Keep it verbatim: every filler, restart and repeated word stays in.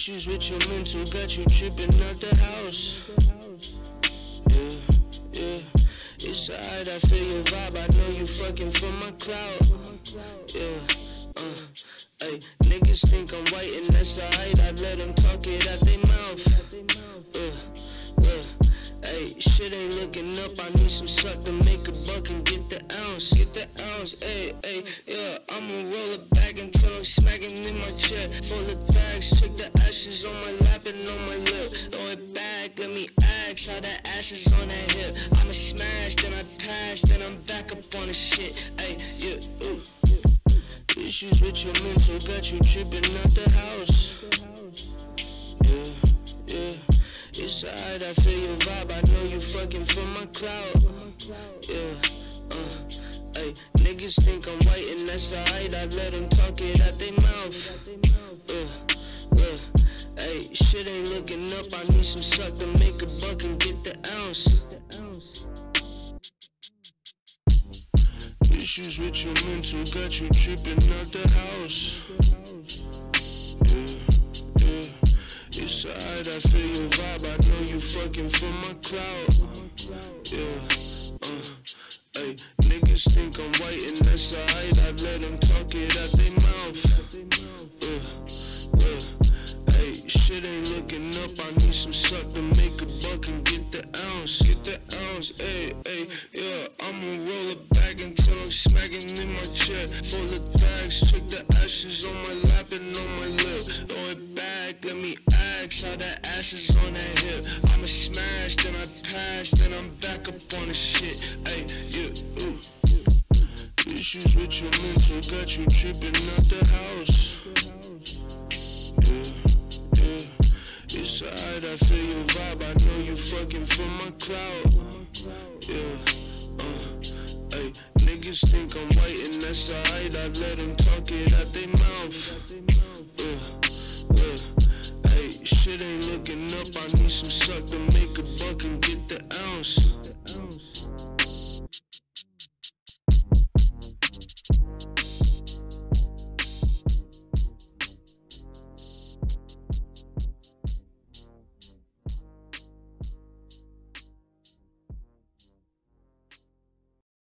Issues with your mental got you tripping out the house. Yeah, yeah. It's alright, I feel your vibe. I know you fucking for my clout. Yeah, uh. Ay, niggas think I'm white and that's alright. I let them talk it out they mouth. Uh, uh. Ay, shit ain't looking up. I need some suck to make a buck and get the ounce. Get the ounce, ay, ay, yeah. I'ma roll it back until I'm smacking in my chest. Full of bags, check the ashes on my lap and on my lip. Throw it back, let me ask how the ass is on that hip. I'ma smash, then I pass, then I'm back up on the shit. Ay, yeah, ooh. Issues with your mental got you tripping out the house. Yeah, yeah. It's alright, I feel your vibe. I know you fucking for my clout. Yeah, uh, ay. Niggas think I'm white and that's alright. I let them talk it out they mouth. Uh, uh, ay. Shit ain't looking up. I need some suck to make a buck and get the ounce. Issues with your mental got you tripping out the house. Yeah, yeah. It's alright, I feel your vibe. I know you fucking for my clout. Yeah, uh, ay. Niggas think I'm white and that's alright. I let them talk it out they mouth. Uh, uh, ay. Shit ain't looking up. I need some suck to make a buck and get the ounce. Get the ounce, ay, ay. Yeah, I'ma roll it back until I'm smacking in my chest. Full of bags, check the ashes on my lap and on my lip. Throw it back, let me ask how the ass is on that hip. I'ma smash, then I pass, then I'm back up on the shit. Ay, yeah, ooh. Issues with your mental got you tripping out the house. Yeah, yeah. It's alright, I feel your vibe. I know you fucking for my clout. Yeah, uh, ay. Niggas think I'm white and that's alright. I let them talk it out they mouth. Uh, uh, ay. Shit ain't looking up. I need some suck to make a buck and get the ounce.